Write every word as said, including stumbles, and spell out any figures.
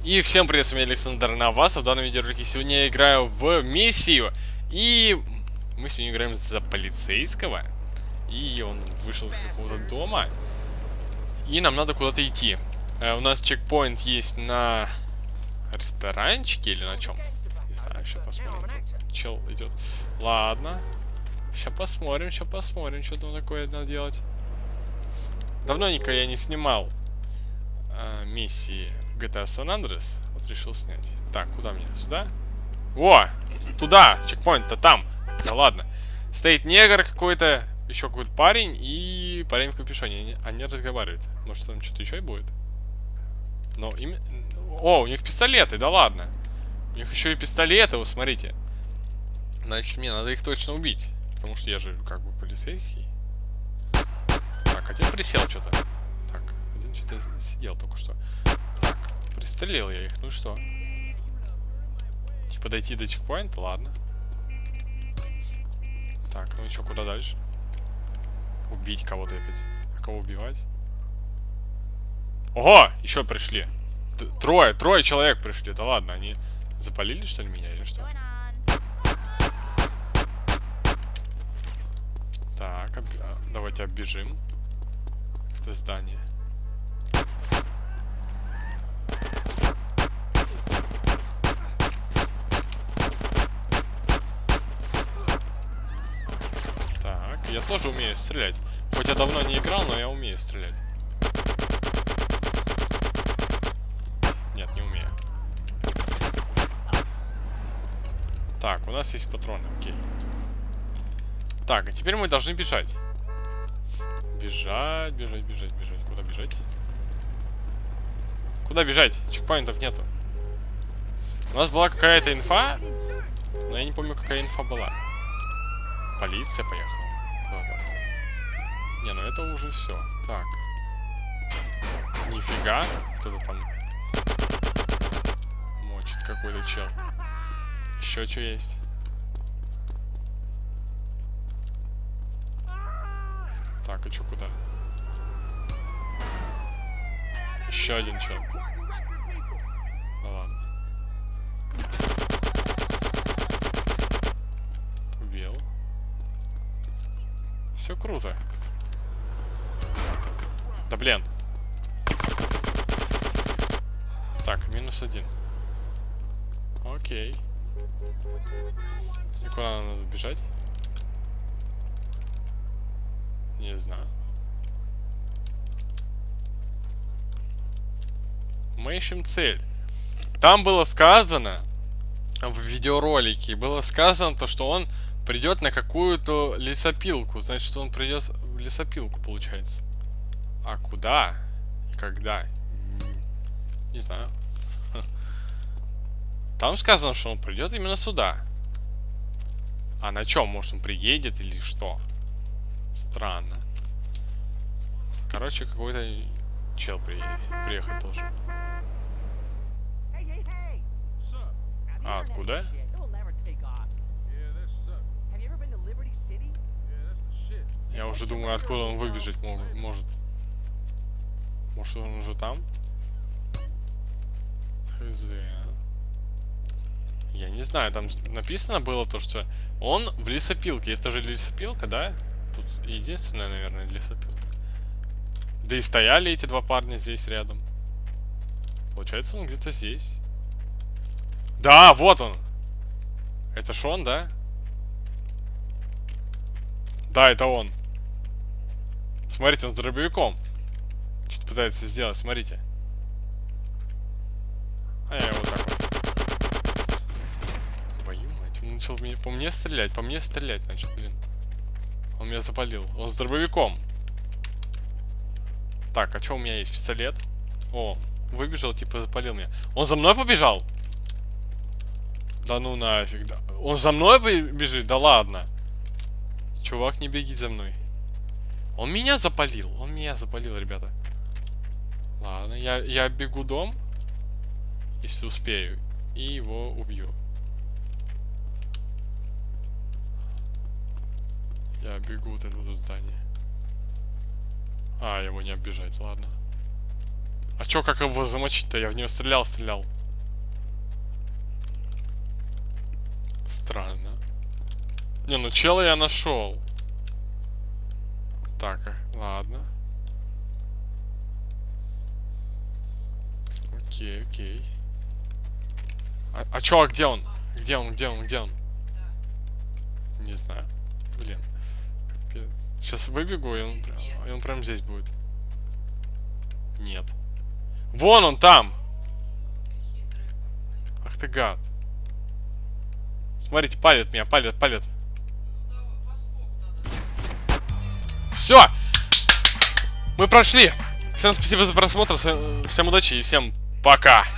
И всем привет, с вами Александр Навасов. В данном видеоролике сегодня я играю в миссию. И мы сегодня играем за полицейского. И он вышел из какого-то дома. И нам надо куда-то идти. э, У нас чекпоинт есть на ресторанчике или на чем? Не знаю, сейчас посмотрим. Чел идет. Ладно. Сейчас посмотрим, сейчас посмотрим, что там такое надо делать. Давненько я не снимал э, миссии джи ти эй San Andreas. Вот решил снять. Так, куда мне? Сюда? О! Туда! Чекпоинт-то там! Да ладно. Стоит негр какой-то, еще какой-то парень и парень в капюшоне. Они, они разговаривают. Может там что-то еще и будет? Но им... О, у них пистолеты, да ладно. У них еще и пистолеты, вот смотрите. Значит, мне надо их точно убить. Потому что я же как бы полицейский. Так, один присел что-то. Так, один что-то сидел только что. Так, пристрелил я их, ну и что? Типа дойти до чекпоинта, ладно. Так, ну и что, куда дальше? Убить кого-то опять. А кого убивать? Ого! Еще пришли. Т трое, трое человек пришли. Да ладно, они запалили что ли меня или что? Так, об... давайте оббежим это здание. Так, я тоже умею стрелять. Хоть я давно не играл, но я умею стрелять. Нет, не умею. Так, у нас есть патроны, окей. Так, а теперь мы должны бежать. Бежать, бежать, бежать, бежать. Куда бежать? Куда бежать? Чекпоинтов нету. У нас была какая-то инфа, но я не помню, какая инфа была. Полиция поехала. Куда-то. Не, ну это уже все. Так. Нифига. Кто-то там мочит какой-то чел. Еще что есть? Так, а чё, куда? Еще один чел. Ну ладно. Убил. Все круто. Да блин. Так, минус один. Окей. И куда нам надо бежать? Не знаю. Мы ищем цель. Там было сказано в видеоролике, было сказано то, что он придет на какую-то лесопилку. Значит, что он придет в лесопилку, получается. А куда и когда? Не знаю. Там сказано, что он придет именно сюда. А на чем? Может, он приедет или что? Странно. Короче, какой-то чел при... приехать должен. А, откуда? Я уже думаю, откуда он выбежать мог, может. Может, он уже там? Хз. Я не знаю, там написано было то, что он в лесопилке. Это же лесопилка, да? Тут единственная, наверное, лесопилка. Да и стояли эти два парня здесь рядом. Получается, он где-то здесь. Да, вот он. Это ж он, да? Да, это он. Смотрите, он с дробовиком. Что-то пытается сделать, смотрите. А я его так вот. Твою мать, он начал по мне стрелять, по мне стрелять начал, блин. Он меня запалил. Он с дробовиком. Так, а что у меня есть? Пистолет. О, выбежал, типа запалил меня. Он за мной побежал? Да ну нафиг. Да. Он за мной бежит? Да ладно. Чувак, не беги за мной. Он меня запалил. Он меня запалил, ребята. Ладно, я, я бегу дом. Если успею. И его убью. Я бегу вот это вот здание. А, его не оббежать, ладно. А чё, как его замочить-то? Я в него стрелял, стрелял. Странно. Не, ну чела я нашел. Так, ладно. Окей, окей. А, а чё, а где он? Где он, где он, где он? Не знаю. Блин. Сейчас выбегу, и он, и он прям здесь будет. Нет. Вон он там! Ах ты гад. Смотрите, палит меня, палит, палит. Все! Мы прошли! Всем спасибо за просмотр, всем удачи и всем пока!